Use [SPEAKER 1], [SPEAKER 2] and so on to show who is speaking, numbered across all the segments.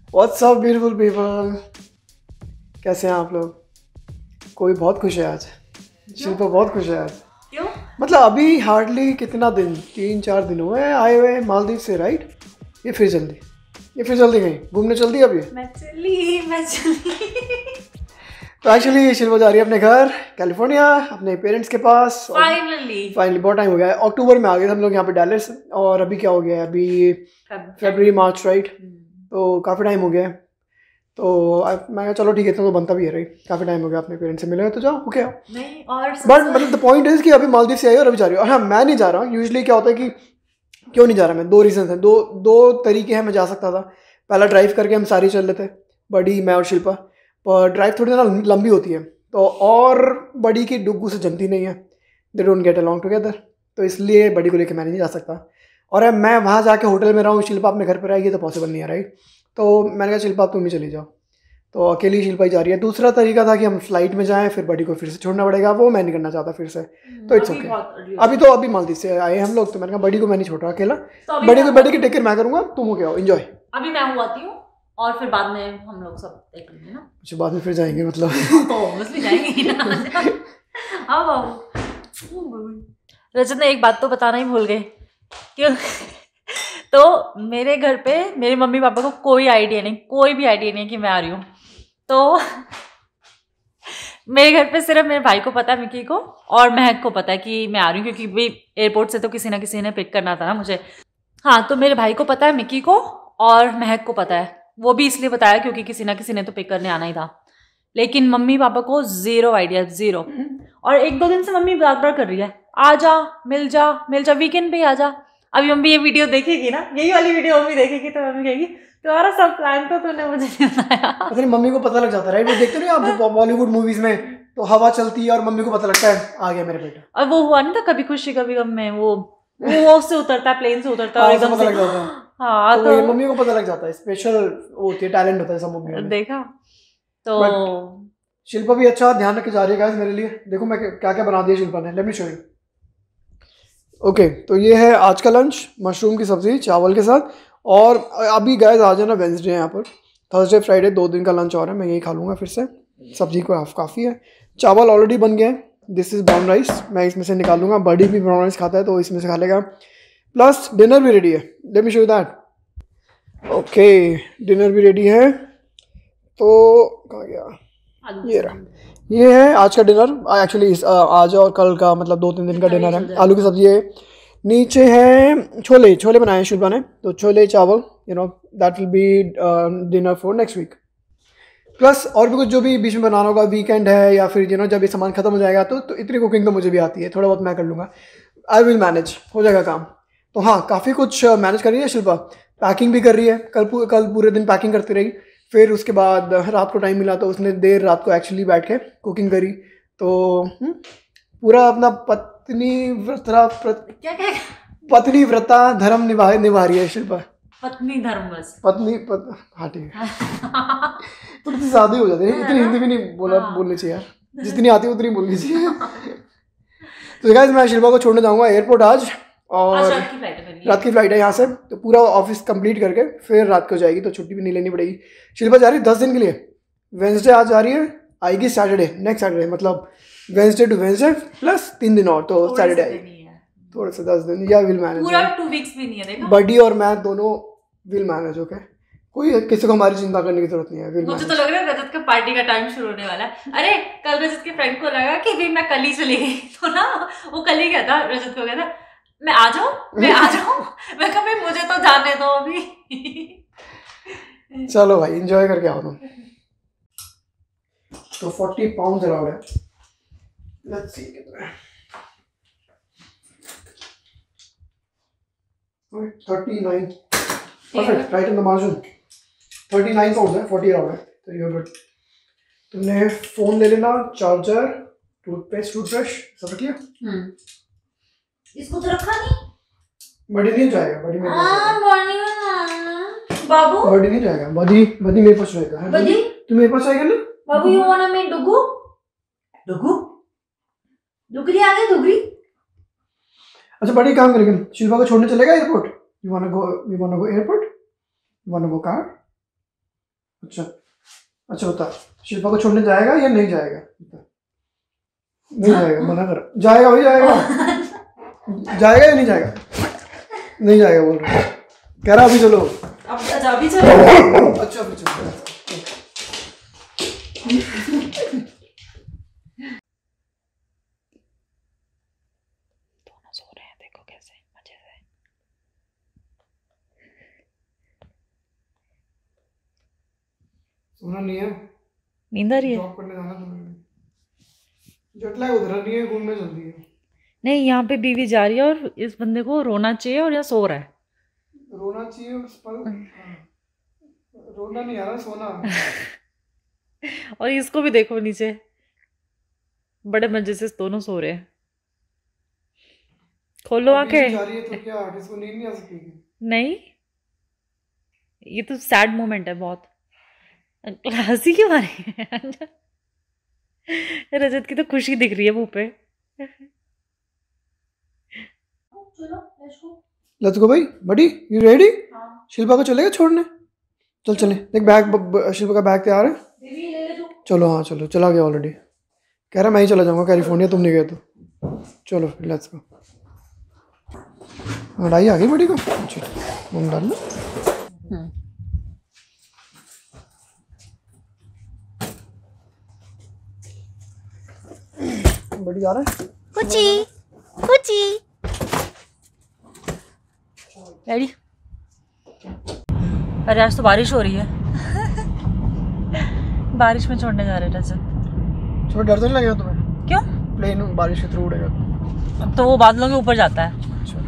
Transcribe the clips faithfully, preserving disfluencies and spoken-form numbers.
[SPEAKER 1] What's up beautiful people, कैसे हैं आप लोग? कोई बहुत खुश है आज, शिल्पा बहुत खुश है आज।
[SPEAKER 2] क्यों?
[SPEAKER 1] मतलब अभी हार्डली कितना दिन, तीन चार दिन हुए हैं आए हुए मालदीव से, राइट? ये फिर जल्दी ये फिर जल्दी गई घूमने चल दी अभी।
[SPEAKER 2] मैं चली मैं चली
[SPEAKER 1] तो एक्चुअली शिल्पा जा रही है अपने घर कैलिफोर्निया, अपने पेरेंट्स के पास।
[SPEAKER 2] फाइनली
[SPEAKER 1] फाइनली बहुत टाइम हो गया है, अक्टूबर में आ गए हम लोग यहाँ पे डैलस, और अभी क्या हो गया है, अभी फरवरी मार्च, राइट? तो काफ़ी टाइम हो गया है। तो मैं कहा चलो ठीक है, इतना तो बनता भी है, राइट? काफ़ी टाइम हो गया अपने पेरेंट्स से मिले, तो जाओ ओके।
[SPEAKER 2] नहीं, और
[SPEAKER 1] बट मतलब द पॉइंट इज कि अभी मालदीव से आई और अभी जा रही हो। और हाँ, मैं नहीं जा रहा हूँ। यूजुअली क्या होता है कि क्यों नहीं जा रहा मैं, दो रीजन हैं, दो दो तरीके हैं मैं जा सकता था। पहला, ड्राइव करके हम सारी चल लेते, बड़ी, मैं और शिल्पा। पर ड्राइव थोड़ी ना लंबी होती है, तो और बड़ी की डुग्गू से जमती नहीं है, they don't get along together. तो इसलिए बड़ी को लेकर मैं नहीं जा सकता। और अब मैं वहाँ जाके होटल में रहूँ, शिल्पा अपने घर पर आएगी, तो पॉसिबल नहीं है, राइट? तो मैंने कहा शिल्पा तुम ही चली जाओ, तो अकेली शिल्पा ही जा रही है। दूसरा तरीका था कि हम फ्लाइट में जाएं, फिर बड़ी को फिर से छोड़ना पड़ेगा, वो मैं नहीं करना चाहता फिर से। तो इट्स ओके okay. अभी तो अभी मालदीव से आए हम लोग, तो मैंने कहा बड़ी को मैं नहीं छोड़ रहा अकेला। तो बड़ी को बड़ी की टिकट मैं करूँगा, तुम हो क्या हो, एंजॉय।
[SPEAKER 2] अभी मैं हुआ आती हूँ और फिर बाद में हम लोग सब देख लेंगे ना।
[SPEAKER 1] अच्छा, बाद में फिर जाएंगे मतलब?
[SPEAKER 2] तो ऑब्वियसली जाएंगे ना। अब रजत ने एक बात तो बताना ही भूल गए, क्यों? तो मेरे घर पे मेरे मम्मी पापा को कोई आइडिया नहीं, कोई भी आइडिया नहीं कि मैं आ रही हूँ। तो मेरे घर पे सिर्फ मेरे भाई को पता है, मिकी को, और महक को पता है कि मैं आ रही हूँ, क्योंकि भी एयरपोर्ट से तो किसी ना किसी ने पिक करना था ना मुझे। हाँ, तो मेरे भाई को पता है, मिकी को और महक को पता है। वो भी इसलिए बताया क्योंकि किसी ना किसी ने तो पिक करने आना ही था। लेकिन मम्मी पापा को जीरो आइडिया, जीरो। और एक दो दिन से मम्मी बार बार कर रही है, आ जा, मिल जा, मिल जा, वीकेंड पे आ जा। अभी मम्मी ये वीडियो देखेगी ना, यही वाली वीडियो मम्मी देखेगी, तो मम्मी कहेगी तुम्हारा सब प्लान तो तूने मुझे नहीं बताया।
[SPEAKER 1] पता नहीं, मम्मी को पता लग जाता है, राइट? वो देखते नहीं आप बॉलीवुड मूवीज में, तो हवा चलती है और मम्मी को पता लगता है आ गया मेरा बेटा।
[SPEAKER 2] और वो हुआ नहीं था कभी खुशी कभी गम में, वो वो उससे उतरता है, प्लेन से उतरता है और एकदम
[SPEAKER 1] पता
[SPEAKER 2] से
[SPEAKER 1] लग जाता है।
[SPEAKER 2] हाँ,
[SPEAKER 1] तो
[SPEAKER 2] तो
[SPEAKER 1] वही मम्मी को पता लग जाता है, स्पेशल वो होती है, टैलेंट होता है सब मम्मियों में।
[SPEAKER 2] देखा तो।
[SPEAKER 1] बट शिल्पा भी अच्छा ध्यान रख के जा रही है गाइस मेरे लिए। देखो मैं क्या क्या बना दिया शिल्पा ने, let me show you. Okay, तो ये है आज का लंच, मशरूम की सब्जी चावल के साथ। और अभी गाइस आ जाना, वेंसडे है यहाँ पर, थर्सडे फ्राइडे दो दिन का लंच और है, मैं यही खा लूँगा फिर से। सब्जी को हाफ काफ़ी है, चावल ऑलरेडी बन गए हैं। दिस इज़ ब्राउन राइस, मैं इसमें से निकाल लूँगा, बड़ी भी ब्राउन राइस खाता है तो इसमें से खा लेगा। प्लस डिनर भी रेडी है, let me show you that. Okay, dinner भी रेडी है। तो कहाँ गया, ये रहा, ये है आज का डिनर। एक्चुअली आज और कल का, मतलब दो तीन दिन का डिनर है। आलू की सब्जी है, नीचे है छोले, छोले बनाए हैं शिल्पा ने, तो छोले चावल, you know that will be dinner for next week. Plus और भी कुछ जो भी बीच में बनाना होगा, वीकेंड है या फिर यू नो जब ये सामान खत्म हो जाएगा, तो, तो इतनी कुकिंग तो मुझे भी आती है, थोड़ा बहुत मैं कर लूँगा, आई विल मैनेज, हो जाएगा काम। तो हाँ, काफ़ी कुछ मैनेज कर रही है शिल्पा, पैकिंग भी कर रही है, कल कल पूरे दिन पैकिंग करती रही। फिर उसके बाद रात को टाइम मिला तो उसने देर रात को एक्चुअली बैठ के कुकिंग करी। तो हुँ? पूरा अपना पत्नी व्रता
[SPEAKER 2] क्या क्या
[SPEAKER 1] पत्नी व्रता धर्म निभा निभा रही है शिल्पा।
[SPEAKER 2] पत्नी धर्म, बस
[SPEAKER 1] पत्नी पत, हाँ ठीक है। तो इतनी शादी हो जाती है, इतनी हिंदी भी नहीं बोला बोलनी चाहिए यार, जितनी आती है उतनी बोलनी चाहिए। तो गाइस मैं शिल्पा को छोड़ने जाऊंगा एयरपोर्ट आज, और
[SPEAKER 2] रात की फ्लाइट है,
[SPEAKER 1] रात की फ्लाइट है यहाँ से, तो पूरा ऑफिस कंप्लीट करके फिर रात को जाएगी, तो छुट्टी भी नहीं लेनी पड़ेगी। शिल्पा जा रही है दस दिन के लिए, वेंसडे आज जा रही है, आएगी सैटरडे, नेक्स्ट सैटरडे, मतलब वेंसडे टू वेंसडे प्लस तीन दिन और, तो सैटरडे आएगी। थोड़े से दस दिन, या विल मैनेज,
[SPEAKER 2] पूरा टू वीक्स भी नहीं है, देखा?
[SPEAKER 1] बडी और मैं दोनों विल मैनेज। ओके, कोई किसी को हमारी चिंता करने की जरूरत नहीं है।
[SPEAKER 2] मुझे तो लग रहा है रजत का पार्टी का टाइम शुरू होने वाला है। अरे कल रजत के फ्रेंड को लगा कि भाई मैं कल ही चली गई, तो ना वो कल ही गया था, रजत को कहता मैं आ जाऊं, मैं आ जाऊं। मैं कहा भाई मुझे तो जाने दो अभी।
[SPEAKER 1] चलो भाई, एंजॉय करके आओ तुम। तो फोर्टी पाउंड अराउंड है, लेट्स सी कितना है। Thirty nine, perfect, right in the margin. Thirty nine pound है, फोर्टी अराउंड है, तो यू आर गुड। तुमने फोन ले लेना, चार्जर, टूथपेस्ट, टूथब्रश सब रख लिया?
[SPEAKER 2] हम्म, इसको तो रखा नहीं।
[SPEAKER 1] बड़ी नहीं जाएगा, बड़ी मेरे पास
[SPEAKER 2] बड़ी बाबू,
[SPEAKER 1] बड़ी नहीं जाएगा, बड़ी बड़ी मेरे पास रहेगा।
[SPEAKER 2] बड़ी
[SPEAKER 1] तू मेरे पास आएगा ना
[SPEAKER 2] बाबू? यू वांट मी डुगू डुगू डुगरी आ गई, डुगरी।
[SPEAKER 1] अच्छा, बड़ी काम करेंगे, शिल्पा को छोड़ने चलेगा airport? You want go, you want go airport, you want go car? अच्छा अच्छा बता, शिल्पा को छोड़ने जाएगा या नहीं जाएगा? नहीं जाएगा, मना कर। जाएगा भाई जाएगा। जाएगा या नहीं जाएगा? नहीं जाएगा बोल रहा, कह रहा अभी चलो।
[SPEAKER 2] अब अच्छा अभी चलो।
[SPEAKER 1] अच्छा अभी चलो।
[SPEAKER 2] दोनों सो रहे हैं, देखो कैसे मजे से।
[SPEAKER 1] सोना नहीं है,
[SPEAKER 2] नींद आ रही है।
[SPEAKER 1] जॉब करने जाना तुम्हें, जेट लैग उधर नहीं है, घूमने चलती है।
[SPEAKER 2] नहीं, यहाँ पे बीवी जा रही है और इस बंदे को रोना चाहिए और यहाँ सो रहा है।
[SPEAKER 1] रोना चाहिए उस पर, रोना नहीं आ रहा, सोना।
[SPEAKER 2] और इसको भी देखो नीचे, बड़े मजे से दोनों सो रहे हैं। खोलो आंखें।
[SPEAKER 1] जा रही है तो क्या किसको नींद नहीं आ सकती?
[SPEAKER 2] नहीं, ये तो सैड मोमेंट है बहुत। हंसी क्यों आ रही है? रजत की तो खुशी दिख रही है मुंह पे।
[SPEAKER 1] लेट्स गो भाई बडी, यू रेडी? शिल्पा को चलेगा छोड़ने? चल चले, देख बैग, शिल्पा का बैग तैयार है। चलो हाँ चलो, चला गया ऑलरेडी। कह रहा मैं ही चला जाऊंगा कैलिफोर्निया, तुम नहीं गए तो। चलो लेट्स गो। लड़ाई आ गई बड़ी को, मुंह डालना। बड़ी आ रहा है
[SPEAKER 2] कुची कुची। डैडी, अरे आज तो बारिश हो रही है। बारिश में छोड़ने जा रहे थे।
[SPEAKER 1] थोड़ा डर तो नहीं लगेगा तुम्हें?
[SPEAKER 2] क्यों?
[SPEAKER 1] प्लेन बारिश के थ्रू उड़ेगा
[SPEAKER 2] तो वो बादलों के ऊपर जाता है।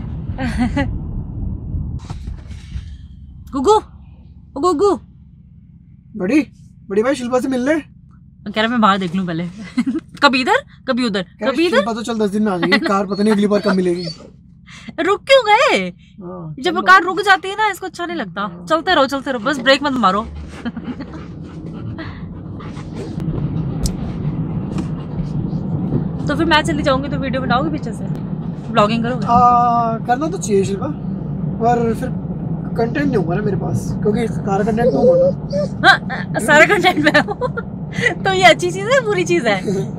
[SPEAKER 2] गुगू गुगू,
[SPEAKER 1] बड़ी बड़ी भाई शिल्पा से मिल ले।
[SPEAKER 2] कह रहा मैं बाहर देख लूं पहले। कभी इधर कभी उधर कभी इधर।
[SPEAKER 1] शिल्पा तो चल दस दिन में आ जाएगी, कार पता नहीं अगली बार कब मिलेगी।
[SPEAKER 2] रुक क्यों गए? जब वो कार रुक जाती है ना, इसको अच्छा नहीं लगता। चलते रहो चलते रहो, बस ब्रेक मत मारो। तो फिर मैं चली जाऊंगी तो वीडियो बनाओगे पीछे से, ब्लॉगिंग करोगे?
[SPEAKER 1] आ, करना तो चाहिए शिल्पा, पर फिर कंटेंट नहीं होगा ना मेरे पास, क्योंकि सारा कंटेंट तुम हो ना।
[SPEAKER 2] हाँ, सारा कंटेंट मैं हूँ। तो ये अच्छी चीज है बुरी चीज है?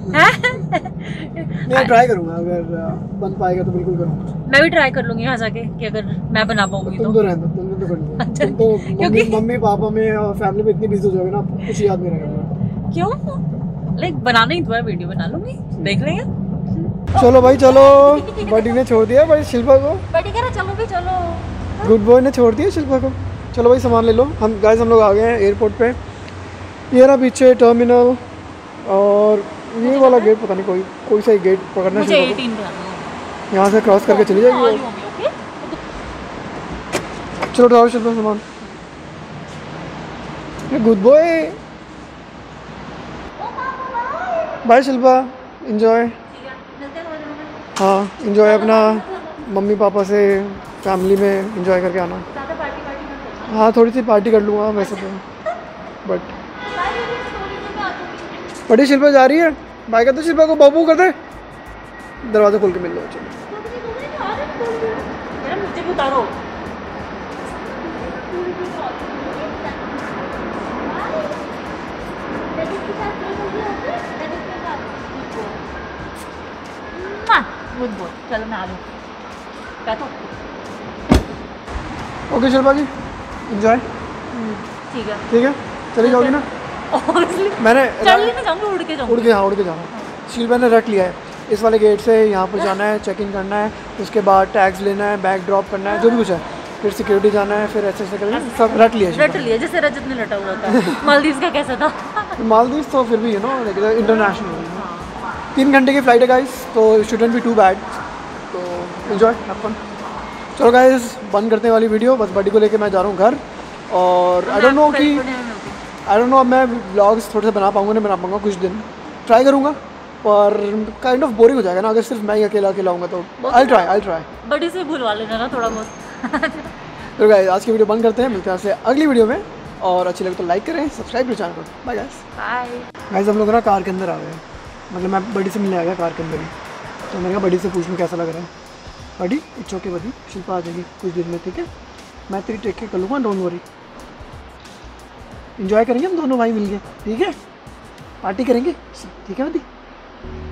[SPEAKER 1] मैं ट्राई करूंगा, अगर बन पाएगा तो बिल्कुल करूंगा।
[SPEAKER 2] मैं भी ट्राई कर लूंगी यहाँ जाके कि अगर मैं बना पाऊंगी तो।
[SPEAKER 1] तुम तो रहना, तुम तो कर लो।
[SPEAKER 2] अच्छा,
[SPEAKER 1] तुम तो मम्मी मम्मी पापा में और फैमिली में इतनी बिजी हो जाओगे ना, कुछ याद नहीं रहेगा।
[SPEAKER 2] क्यों? लाइक बनाना ही तो है, वीडियो बना लूंगी, देख लेंगे।
[SPEAKER 1] चलो भाई चलो, बडी ने छोड़ दिया भाई शिल्पा को।
[SPEAKER 2] बडी कह रहा चलो भी चलो।
[SPEAKER 1] गुड बॉय ने छोड़ दिया शिल्पा को। चलो भाई सामान ले लो। हम गाइस हम लोग आ गए हैं एयरपोर्ट पे। ये रहा पीछे टर्मिनल, और ये वाला गेट पता नहीं, कोई कोई सा गेट पकड़ना है। यहाँ से क्रॉस करके चली जाएगी। चलो उठाओ शिल्पा सामान। Good boy, bye Shilpa, enjoy. हाँ एंजॉय अपना मम्मी पापा से, फैमिली में एंजॉय करके आना। हाँ थोड़ी सी पार्टी कर लूँगा वैसे तो, बट बड़ी शिल्पा जा रही है। बाय कर दो शिल्पा को, बाबू कर दे, दरवाजा खोल के मिल लो। चलो
[SPEAKER 2] उतारो। गुड बॉय, चलो मैं आ लूँ। बैठो।
[SPEAKER 1] Okay Shilpa ji, enjoy.
[SPEAKER 2] ठीक है
[SPEAKER 1] ठीक है, चली जाओगी ना? मैंने
[SPEAKER 2] चल नहीं जाऊंगी, उड़ के जाऊंगी।
[SPEAKER 1] उड़ के हाँ उड़ के जाना। शिल्पा ने रख लिया है, इस वाले गेट से यहाँ पर जाना है, चेक इन करना है, उसके बाद टैक्स लेना है, बैग ड्रॉप करना है, जो भी कुछ है, फिर सिक्योरिटी जाना है, फिर ऐसे ऐसे करके सब रट लिया।
[SPEAKER 2] रट लिया जैसे रजत ने रटा हुआ था। मालदीव का कैसा था?
[SPEAKER 1] मालदीव तो फिर भी यू नो इंटरनेशनल, तीन घंटे की फ्लाइट है गाइस, तो शुडंट बी टू बैड, तो एंजॉय अपन। चलो गाइस बंद करने वाली वीडियो, बस बडी को लेके मैं जा रहा हूँ घर। और आई डोंट नो कि आई डोंट नो अब मैं व्लॉग्स थोड़े से बना पाऊँगा नहीं बना पाऊँगा, कुछ दिन ट्राई करूँगा, पर काइंड ऑफ बोरिंग हो जाएगा ना अगर सिर्फ मैं ही अकेला अकेला हूँगा। तो आई ट्राई आई ट्राई
[SPEAKER 2] बड़ी से भूलवा लेना ना थोड़ा बहुत।
[SPEAKER 1] तो गाइस आज की वीडियो बंद करते हैं, मिलते हैं आपसे अगली वीडियो में, और अच्छी लगे तो लाइक करें, सब्सक्राइब करें चैनल को। Bye guys.
[SPEAKER 2] बाय
[SPEAKER 1] गाइस हम लोग ना कार के अंदर आ गए, मतलब मैं बड़ी से मिलने आ गया कार के अंदर ही, तो मैंने कहा बड़ी से पूछूं कैसा लग रहा है। बड़ी इट्स ओके बड़ी, शिल्पा आ जाएगी कुछ दिन में, ठीक है, मैं तेरी टेक केयर कर लूँगा, डोंट वरी। इंजॉय करेंगे हम दोनों भाई मिल के, ठीक है? पार्टी करेंगे, ठीक है मदी?